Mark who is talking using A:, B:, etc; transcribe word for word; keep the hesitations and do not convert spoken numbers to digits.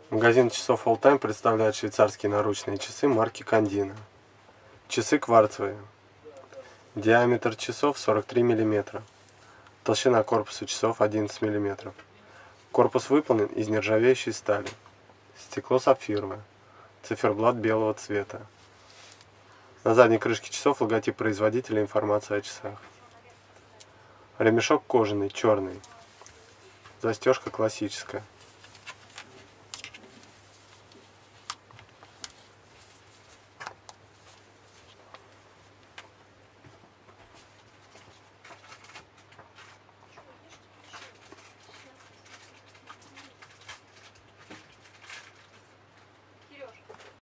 A: Магазин часов All Time представляет швейцарские наручные часы марки Кандина. Часы кварцевые. Диаметр часов сорок три миллиметра. Толщина корпуса часов одиннадцать миллиметров. Корпус выполнен из нержавеющей стали. Стекло сапфировое. Циферблат белого цвета. На задней крышке часов логотип производителя и информация о часах. Ремешок кожаный, черный. Застежка классическая.